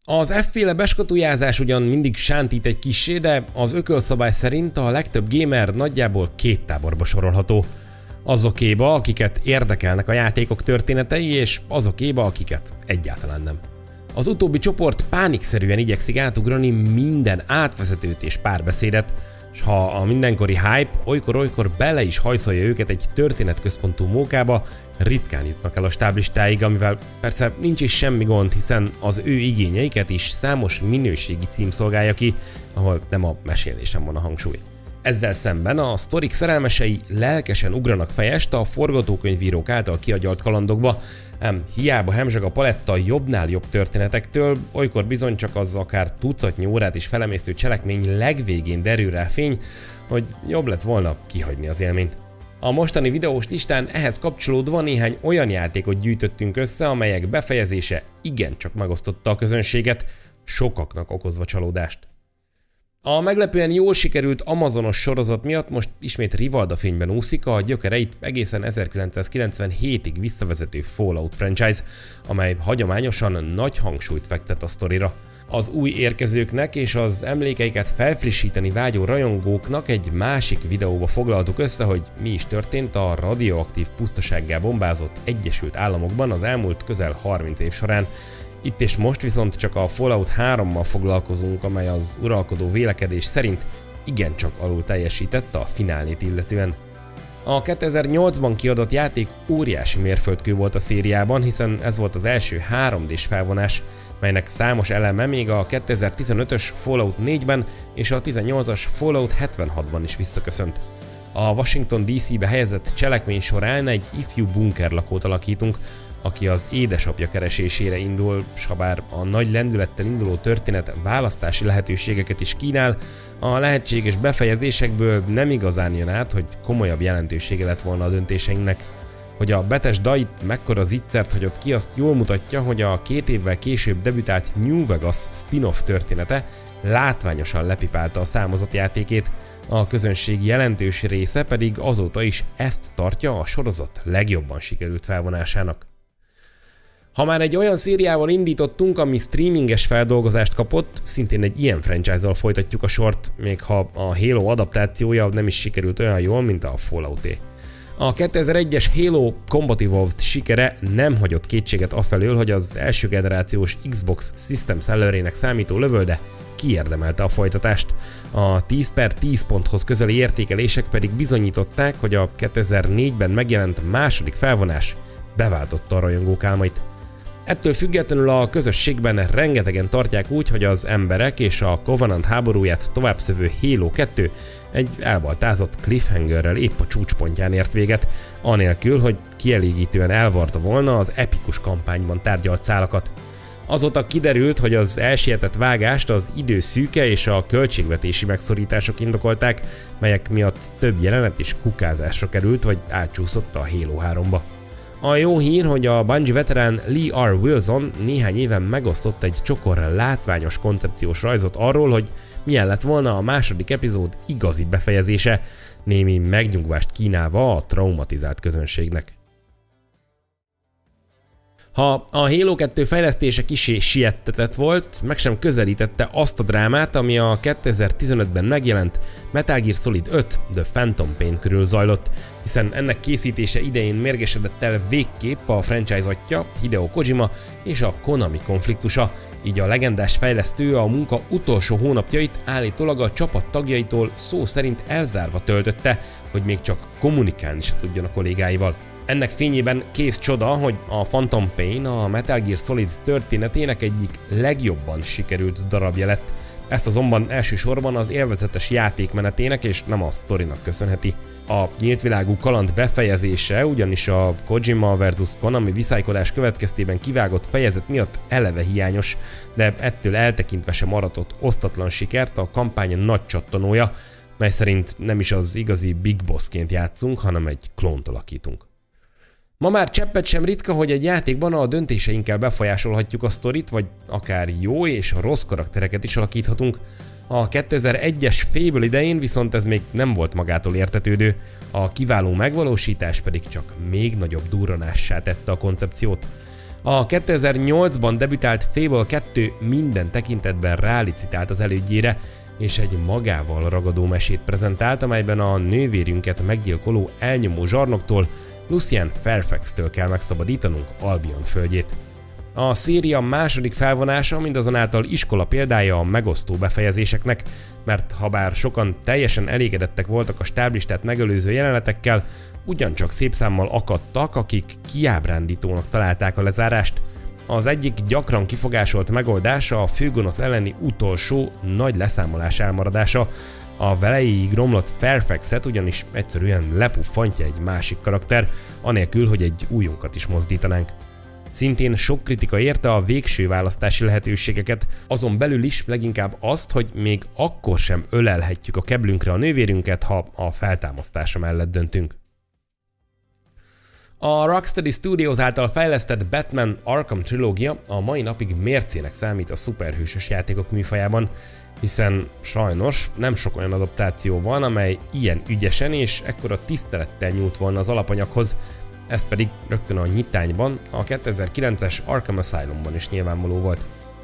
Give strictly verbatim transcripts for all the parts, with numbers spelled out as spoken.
Az F-féle beskatujázás ugyan mindig sántít egy kissé, de az ökölszabály szerint a legtöbb gamer nagyjából két táborba sorolható. Azokéba, akiket érdekelnek a játékok történetei, és azokéba, akiket egyáltalán nem. Az utóbbi csoport pánikszerűen igyekszik átugrani minden átvezetőt és párbeszédet, s ha a mindenkori hype olykor-olykor bele is hajszolja őket egy történetközpontú mókába, ritkán jutnak el a stáblistáig, amivel persze nincs is semmi gond, hiszen az ő igényeiket is számos minőségi cím szolgálja ki, ahol nem a mesélésen van a hangsúly. Ezzel szemben a sztorik szerelmesei lelkesen ugranak fejest a forgatókönyvírók által kiagyalt kalandokba, ám hiába hemzseg a paletta jobbnál jobb történetektől, olykor bizony csak az akár tucatnyi órát is felemésztő cselekmény legvégén derül rá fény, hogy jobb lett volna kihagyni az élményt. A mostani videós listán ehhez kapcsolódva néhány olyan játékot gyűjtöttünk össze, amelyek befejezése igencsak megosztotta a közönséget, sokaknak okozva csalódást. A meglepően jól sikerült Amazonos sorozat miatt most ismét Rivalda fényben úszik a gyökereit egészen ezerkilencszázkilencvenhétig visszavezető Fallout franchise, amely hagyományosan nagy hangsúlyt fektet a sztorira. Az új érkezőknek és az emlékeiket felfrissíteni vágyó rajongóknak egy másik videóba foglaltuk össze, hogy mi is történt a radioaktív pusztasággá bombázott Egyesült Államokban az elmúlt közel harminc év során. Itt és most viszont csak a Fallout hárommal foglalkozunk, amely az uralkodó vélekedés szerint igencsak alul teljesített a finálét illetően. A kétezer-nyolcban kiadott játék óriási mérföldkő volt a szériában, hiszen ez volt az első három dés felvonás, melynek számos eleme még a kétezer-tizenötös Fallout négyben és a tizennyolcas Fallout hetvenhatban is visszaköszönt. A Washington dé cé-be helyezett cselekmény során egy ifjú bunkerlakót alakítunk, aki az édesapja keresésére indul, s habár a nagy lendülettel induló történet választási lehetőségeket is kínál, a lehetséges befejezésekből nem igazán jön át, hogy komolyabb jelentősége lett volna a döntéseinknek. Hogy a Bethesda itt mekkora zicsert hagyott ki, azt jól mutatja, hogy a két évvel később debütált New Vegas spin-off története látványosan lepipálta a számozott játékét, a közönség jelentős része pedig azóta is ezt tartja a sorozat legjobban sikerült felvonásának. Ha már egy olyan szériával indítottunk, ami streaminges feldolgozást kapott, szintén egy ilyen franchise-zal folytatjuk a sort, még ha a Halo adaptációja nem is sikerült olyan jól, mint a Fallout-é. A kétezer-egyes Halo Combat Evolved sikere nem hagyott kétséget afelől, hogy az első generációs Xbox System Sellerének számító lövölde kiérdemelte a folytatást. A tíz per tíz ponthoz közeli értékelések pedig bizonyították, hogy a kétezer-négyben megjelent második felvonás beváltotta a rajongók álmait. Ettől függetlenül a közösségben rengetegen tartják úgy, hogy az emberek és a Covenant háborúját továbbszövő Halo kettő egy elbaltázott cliffhangerrel épp a csúcspontján ért véget, anélkül, hogy kielégítően elvarta volna az epikus kampányban tárgyalt szálakat. Azóta kiderült, hogy az elsietett vágást az idő szűke és a költségvetési megszorítások indokolták, melyek miatt több jelenet is kukázásra került vagy átcsúszott a Halo háromba. A jó hír, hogy a Bungie veterán Lee R. Wilson néhány éven megosztott egy csokor látványos koncepciós rajzot arról, hogy milyen lett volna a második epizód igazi befejezése, némi megnyugvást kínálva a traumatizált közönségnek. Ha a Halo kettő fejlesztése kissé siettetett volt, meg sem közelítette azt a drámát, ami a kétezer-tizenötben megjelent Metal Gear Solid öt The Phantom Pain körül zajlott, hiszen ennek készítése idején mérgesedett el végképp a franchise atya, Hideo Kojima és a Konami konfliktusa, így a legendás fejlesztő a munka utolsó hónapjait állítólag a csapat tagjaitól szó szerint elzárva töltötte, hogy még csak kommunikálni se tudjon a kollégáival. Ennek fényében kész csoda, hogy a Phantom Pain a Metal Gear Solid történetének egyik legjobban sikerült darabja lett. Ezt azonban elsősorban az élvezetes játékmenetének és nem a sztorinak köszönheti. A nyíltvilágú kaland befejezése ugyanis a Kojima versus Konami viszálykodás következtében kivágott fejezet miatt eleve hiányos, de ettől eltekintve sem aratott osztatlan sikert a kampány nagy csattanója, mely szerint nem is az igazi Big Bossként játszunk, hanem egy klónt alakítunk. Ma már cseppet sem ritka, hogy egy játékban a döntéseinkkel befolyásolhatjuk a sztorit, vagy akár jó és rossz karaktereket is alakíthatunk. A kétezer-egyes Fable idején viszont ez még nem volt magától értetődő, a kiváló megvalósítás pedig csak még nagyobb durranássá tette a koncepciót. A kétezer-nyolcban debütált Fable kettő minden tekintetben rálicitált az elődjére, és egy magával ragadó mesét prezentált, amelyben a nővérünket meggyilkoló elnyomó zsarnoktól, Lucien Fairfax-től kell megszabadítanunk Albion földjét. A széria második felvonása mindazonáltal iskola példája a megosztó befejezéseknek, mert habár sokan teljesen elégedettek voltak a stáblistát megelőző jelenetekkel, ugyancsak szép számmal akadtak, akik kiábrándítónak találták a lezárást. Az egyik gyakran kifogásolt megoldása a főgonosz elleni utolsó nagy leszámolás elmaradása. A velejéig romlott Fairfaxet ugyanis egyszerűen lepuffantja egy másik karakter, anélkül, hogy egy újunkat is mozdítanánk. Szintén sok kritika érte a végső választási lehetőségeket, azon belül is leginkább azt, hogy még akkor sem ölelhetjük a keblünkre a nővérünket, ha a feltámasztása mellett döntünk. A Rocksteady Studios által fejlesztett Batman Arkham trilógia a mai napig mércének számít a szuperhősös játékok műfajában, hiszen sajnos nem sok olyan adaptáció van, amely ilyen ügyesen és ekkora tisztelettel nyújt volna az alapanyaghoz, ez pedig rögtön a nyitányban, a kétezer-kilences Arkham Asylumban is nyilvánvaló volt.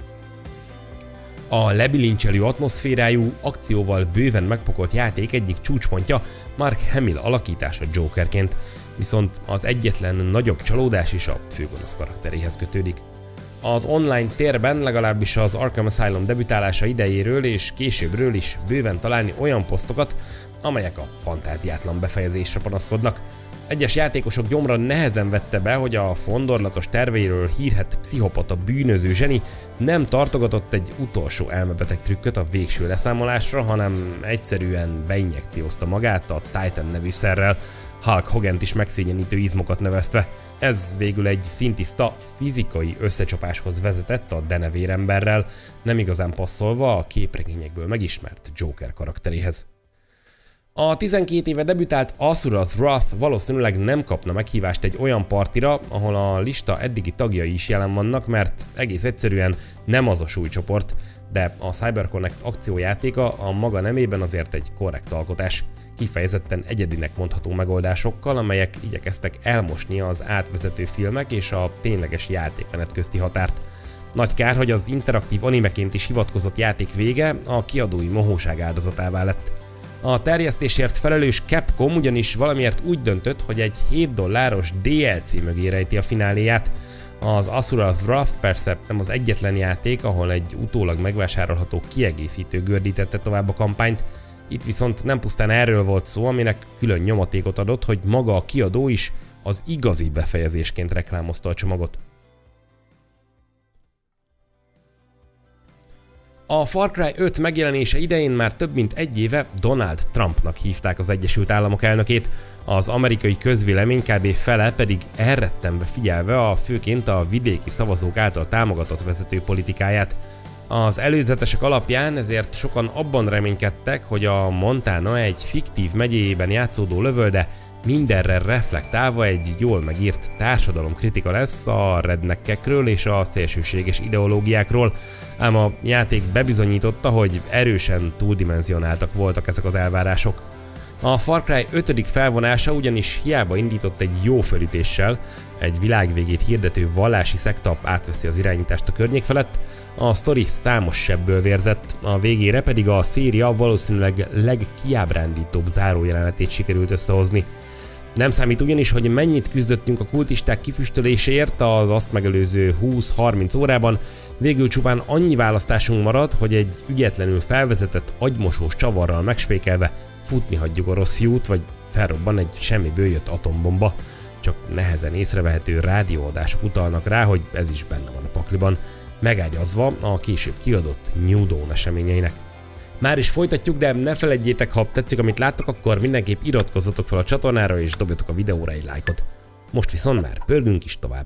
A lebilincselő atmoszférájú, akcióval bőven megpakolt játék egyik csúcspontja Mark Hamill alakítása Jokerként, viszont az egyetlen nagyobb csalódás is a főgonosz karakteréhez kötődik. Az online térben legalábbis az Arkham Asylum debütálása idejéről és későbbről is bőven találni olyan posztokat, amelyek a fantáziátlan befejezésre panaszkodnak. Egyes játékosok gyomra nehezen vette be, hogy a fondorlatos terveiről hírhedt pszichopata bűnöző zseni nem tartogatott egy utolsó elmebeteg trükköt a végső leszámolásra, hanem egyszerűen beinjekciózta magát a Titan nevű szerrel, Hulk Hogant is megszégyenítő izmokat növesztve. Ez végül egy szintiszta fizikai összecsapáshoz vezetett a denevéremberrel, nem igazán passzolva a képregényekből megismert Joker karakteréhez. A tizenkét éve debütált Asura's Wrath valószínűleg nem kapna meghívást egy olyan partira, ahol a lista eddigi tagjai is jelen vannak, mert egész egyszerűen nem az a súlycsoport, de a CyberConnect akciójátéka a maga nemében azért egy korrekt alkotás, kifejezetten egyedinek mondható megoldásokkal, amelyek igyekeztek elmosni az átvezető filmek és a tényleges játékmenet közti határt. Nagy kár, hogy az interaktív animeként is hivatkozott játék vége a kiadói mohóság áldozatává lett. A terjesztésért felelős Capcom ugyanis valamiért úgy döntött, hogy egy hét dolláros dé el cé mögé rejti a fináléját. Az Asura's Wrath persze nem az egyetlen játék, ahol egy utólag megvásárolható kiegészítő gördítette tovább a kampányt. Itt viszont nem pusztán erről volt szó, aminek külön nyomatékot adott, hogy maga a kiadó is az igazi befejezésként reklámozta a csomagot. A Far Cry öt megjelenése idején már több mint egy éve Donald Trumpnak hívták az Egyesült Államok elnökét, az amerikai közvélemény kb. Fele pedig elrettenve figyelve a főként a vidéki szavazók által támogatott vezető politikáját. Az előzetesek alapján ezért sokan abban reménykedtek, hogy a Montana egy fiktív megyéjében játszódó lövölde mindenre reflektálva egy jól megírt társadalomkritika lesz a redneckekről és a szélsőséges ideológiákról, ám a játék bebizonyította, hogy erősen túldimenzionáltak voltak ezek az elvárások. A Far Cry ötödik felvonása ugyanis hiába indított egy jó felütéssel, egy világvégét hirdető vallási szekta átveszi az irányítást a környék felett, a sztori számos sebből vérzett, a végére pedig a széria valószínűleg legkiábrándítóbb zárójelenetét sikerült összehozni. Nem számít ugyanis, hogy mennyit küzdöttünk a kultisták kifüstöléséért az azt megelőző húsz-harminc órában, végül csupán annyi választásunk marad, hogy egy ügyetlenül felvezetett agymosós csavarral megspékelve futni hagyjuk a rossz fiút, vagy felrobban egy semmiből jött atombomba. Csak nehezen észrevehető rádióadások utalnak rá, hogy ez is benne van a pakliban, megágyazva a később kiadott New Dawn eseményeinek. Már is folytatjuk, de ne feledjétek, ha tetszik, amit láttok, akkor mindenképp iratkozzatok fel a csatornára és dobjatok a videóra egy lájkot. Most viszont már pörgünk is tovább.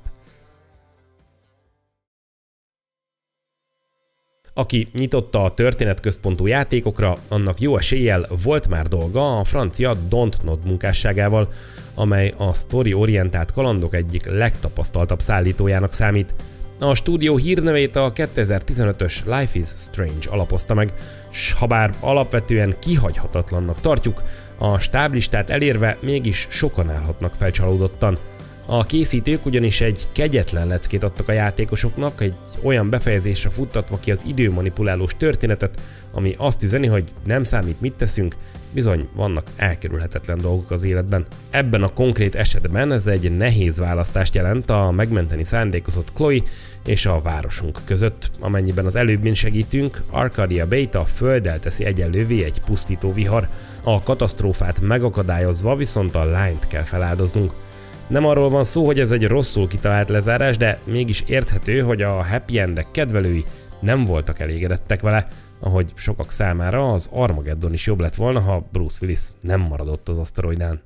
Aki nyitotta a történetközpontú játékokra, annak jó eséllyel volt már dolga a francia Dontnod munkásságával, amely a sztori-orientált kalandok egyik legtapasztaltabb szállítójának számít. A stúdió hírnevét a kétezer-tizenötös Life is Strange alapozta meg, s habár alapvetően kihagyhatatlannak tartjuk, a stáblistát elérve mégis sokan állhatnak fel csalódottan. A készítők ugyanis egy kegyetlen leckét adtak a játékosoknak, egy olyan befejezésre futtatva ki az időmanipulálós történetet, ami azt üzeni, hogy nem számít mit teszünk, bizony vannak elkerülhetetlen dolgok az életben. Ebben a konkrét esetben ez egy nehéz választást jelent a megmenteni szándékozott Chloe és a városunk között. Amennyiben az előbbin segítünk, Arcadia Bay-t a földdel teszi egyenlővé egy pusztító vihar, a katasztrófát megakadályozva viszont a lányt kell feláldoznunk. Nem arról van szó, hogy ez egy rosszul kitalált lezárás, de mégis érthető, hogy a happy endek kedvelői nem voltak elégedettek vele, ahogy sokak számára az Armageddon is jobb lett volna, ha Bruce Willis nem maradott az aszteroidán.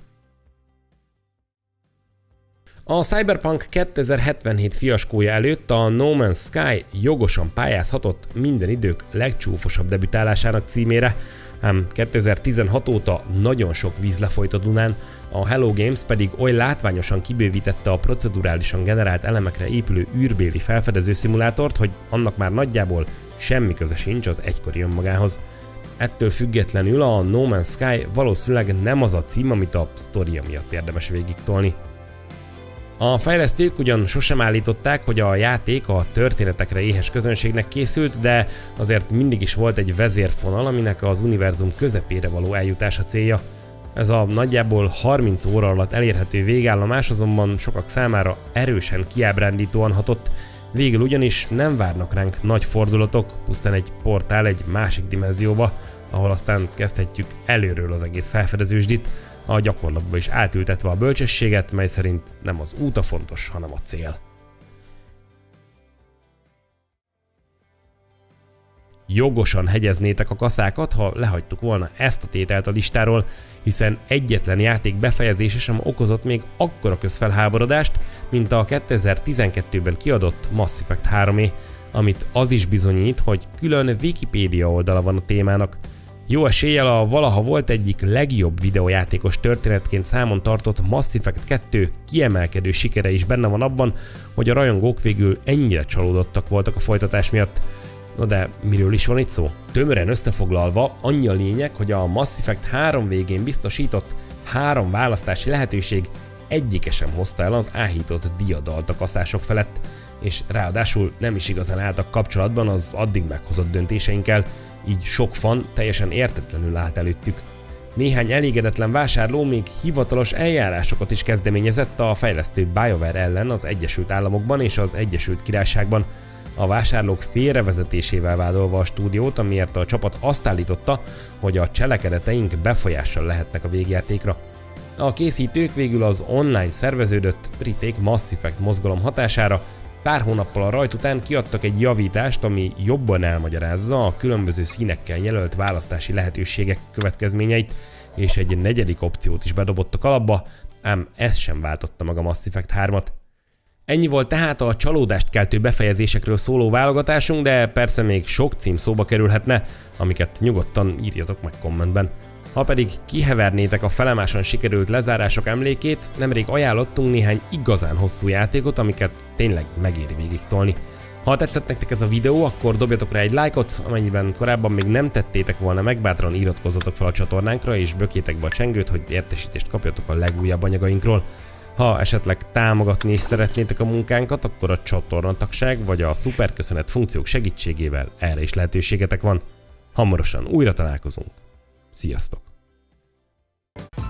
A Cyberpunk kétezer-hetvenhét fiaskója előtt a No Man's Sky jogosan pályázhatott minden idők legcsúfosabb debütálásának címére, ám kétezer-tizenhat óta nagyon sok víz lefolyt a Dunán, a Hello Games pedig oly látványosan kibővítette a procedurálisan generált elemekre épülő űrbéli felfedező szimulátort, hogy annak már nagyjából semmi köze sincs az egykori önmagához. Ettől függetlenül a No Man's Sky valószínűleg nem az a cím, amit a sztoria miatt érdemes végigtolni. A fejlesztők ugyan sosem állították, hogy a játék a történetekre éhes közönségnek készült, de azért mindig is volt egy vezérfonal, aminek az univerzum közepére való eljutása célja. Ez a nagyjából harminc óra alatt elérhető végállomás azonban sokak számára erősen kiábrándítóan hatott, végül ugyanis nem várnak ránk nagy fordulatok, pusztán egy portál egy másik dimenzióba, ahol aztán kezdhetjük előről az egész felfedezősdit, a gyakorlatba is átültetve a bölcsességet, mely szerint nem az út a fontos, hanem a cél. Jogosan hegyeznétek a kaszákat, ha lehagytuk volna ezt a tételt a listáról, hiszen egyetlen játék befejezése sem okozott még akkora közfelháborodást, mint a kétezer-tizenkettőben kiadott Mass Effect három, amit az is bizonyít, hogy külön Wikipédia oldala van a témának. Jó eséllyel a valaha volt egyik legjobb videójátékos történetként számon tartott Mass Effect kettő kiemelkedő sikere is benne van abban, hogy a rajongók végül ennyire csalódottak voltak a folytatás miatt. No de miről is van itt szó? Tömören összefoglalva annyi a lényeg, hogy a Mass Effect három végén biztosított három választási lehetőség egyike sem hozta el az áhított diadalt a kaszások felett, és ráadásul nem is igazán álltak kapcsolatban az addig meghozott döntéseinkkel, így sok fan teljesen értetlenül állt előttük. Néhány elégedetlen vásárló még hivatalos eljárásokat is kezdeményezett a fejlesztő BioWare ellen az Egyesült Államokban és az Egyesült Királyságban, a vásárlók félrevezetésével vádolva a stúdiót, amiért a csapat azt állította, hogy a cselekedeteink befolyással lehetnek a végjátékra. A készítők végül az online szerveződött briték Mass Effect mozgalom hatására pár hónappal a rajt után kiadtak egy javítást, ami jobban elmagyarázza a különböző színekkel jelölt választási lehetőségek következményeit, és egy negyedik opciót is bedobott a kalapba, ám ez sem váltotta meg a Mass Effect hármat. Ennyi volt tehát a csalódást keltő befejezésekről szóló válogatásunk, de persze még sok cím szóba kerülhetne, amiket nyugodtan írjatok meg kommentben. Ha pedig kihevernétek a felemáson sikerült lezárások emlékét, nemrég ajánlottunk néhány igazán hosszú játékot, amiket tényleg megéri végigtolni. Ha tetszett nektek ez a videó, akkor dobjatok rá egy lájkot, amennyiben korábban még nem tettétek volna meg, bátran iratkozzatok fel a csatornánkra és bökjétek be a csengőt, hogy értesítést kapjatok a legújabb anyagainkról. Ha esetleg támogatni is szeretnétek a munkánkat, akkor a csatornatagság vagy a szuperköszönet funkciók segítségével erre is lehetőségetek van. Hamarosan újra találkozunk. Sziasztok!